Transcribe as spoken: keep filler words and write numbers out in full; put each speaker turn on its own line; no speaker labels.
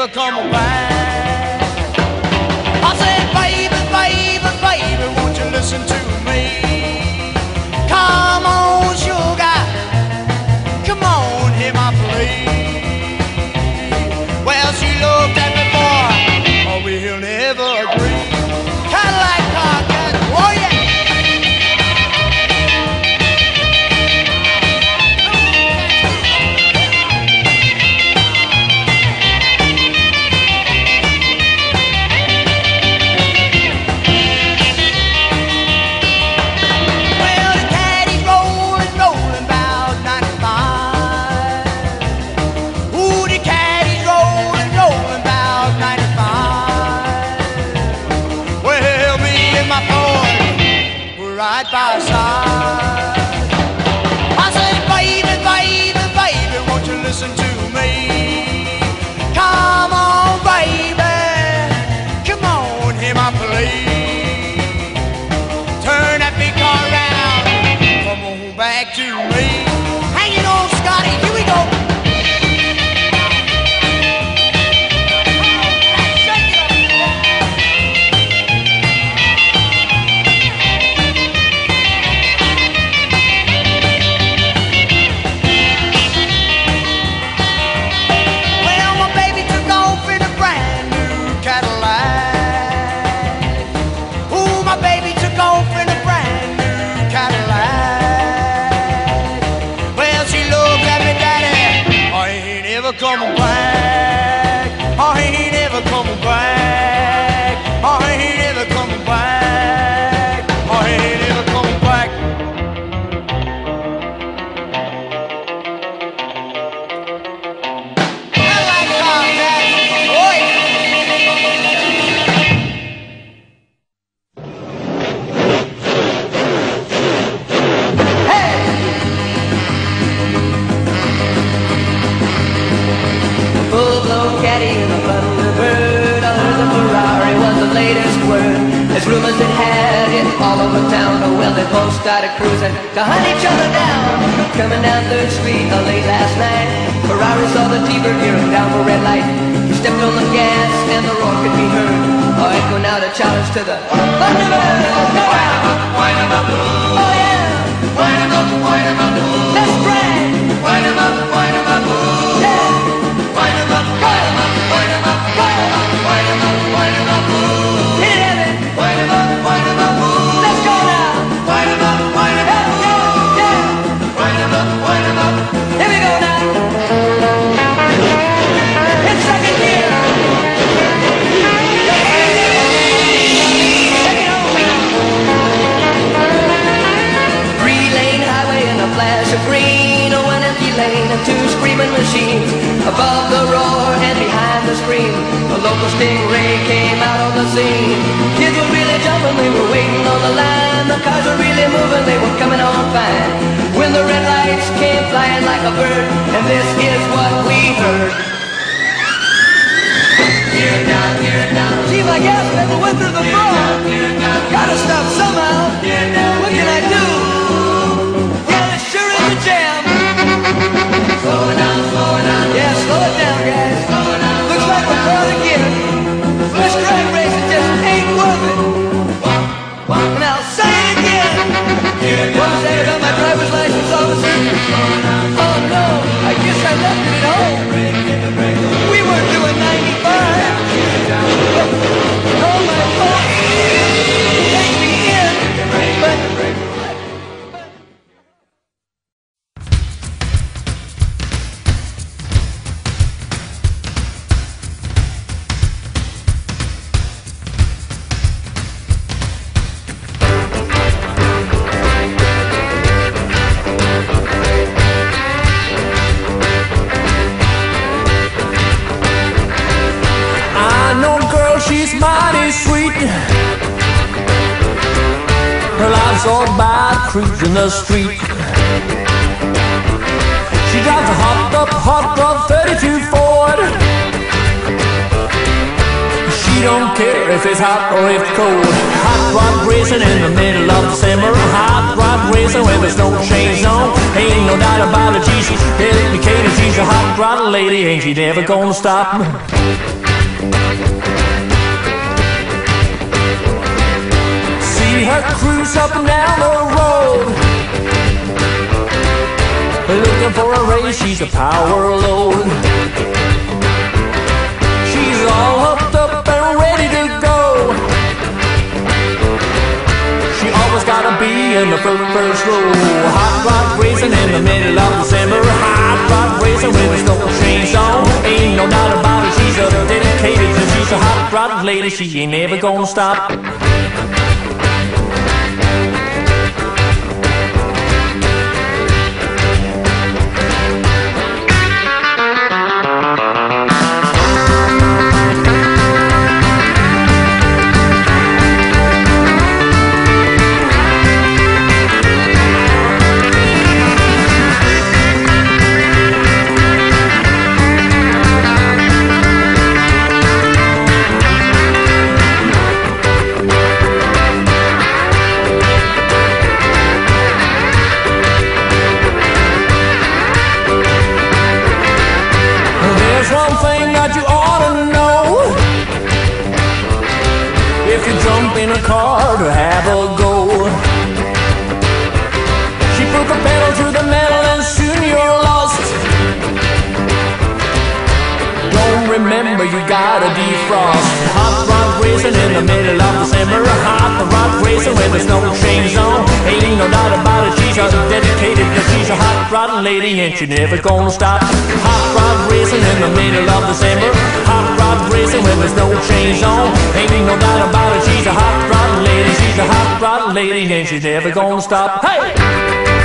never come back. I said, baby, baby, baby, won't you listen to me? Come on, sugar, come on, hear my plea. Well, she looked at me, boy, oh, we'll never agree. Cadillac car, Cadillac, oh yeah. Right by side. I said, baby, baby, baby, won't you listen to me? Come on, baby, come on, hear my plea. Turn that big car around, come on back to me. Hang it on, Scotty, here we go. Coming back, oh, he ain't never coming back, oh, he ain't never coming back, oh, he ain't never coming back. I like car, Daddy, oh yeah.
Rumors that had it all over town. Oh well, they both started cruising to hunt each other down. Coming down third Street uh, late last night, Ferrari saw the T-Bird gearing down for red light. He stepped on the gas and the roar could be heard. Oh, echoing out a challenge to the Thunderbird. Wind 'em up, wind 'em up, ooh. Oh yeah. Wind 'em up, wind 'em up, ooh. Let's brag. Wind 'em up, wind 'em up, ooh. Yeah. Wind 'em up, wind 'em up, wind 'em up, wind 'em up, wind 'em up, wind 'em up, ooh. Hit it, Evan. Wind 'em up, wind 'em up, ooh. Let's go now. Wind 'em up, wind 'em up, yeah, yeah. Wind 'em up, wind 'em up. Here we go now. It's second gear. Take it home now. Three-lane highway and a flash of green. Oh, an empty lane and two screaming machines. Above the roar and behind the scream, the local stingray came out on the scene. Kids were really jumping, they were waiting on the line. The cars were really moving, they were coming on fine. When the red lights came flying like a bird, and this is what we heard. Gear down, gear down. See, my gas pedal went through the floor. Gotta stop somehow. What can I do? Yeah, it sure is a jam. Slow it down, slow it down. Yeah, slow it down, guys. Looks like we're caught again. This drag racing just ain't worth it. And I'll say it again. What was that about my driver's license officer? Oh no, I guess I left it at home. We weren't doing ninety-five. Oh my God. Take me in. But
or by cruising the street. She drives a hot up, hot rod thirty-two Ford. She don't care if it's hot or if it's cold. Hot rod racing in the middle of December. Hot rod racing when there's no chains on. Ain't no doubt about it, she's dedicated. She's a hot rod lady, ain't she never gonna stop. See her cruise up and down the road, looking for a race, she's a power load. She's all hooked up and ready to go. She always gotta be in the first, first row. Hot rod racing in the middle of December. Hot rod racing with there's no chains on. Ain't no doubt about it, she's a dedicated. She's a hot rod lady, she ain't never gonna stop. If you jump in a car to have a go, she put the pedal to the metal and soon you're lost. Don't remember you gotta defrost. Hot rod racing in the middle of December. Hot rod racing when there's no chains on. Ain't no doubt about it, she's a dedicated. She's a hot rod lady and she never gonna stop. Hot rod racing in the middle of December. Hot rod racing when there's no chains on. Ain't no doubt about it, she's a hot rod lady. She's a hot rod lady and she's never gonna stop. Hey!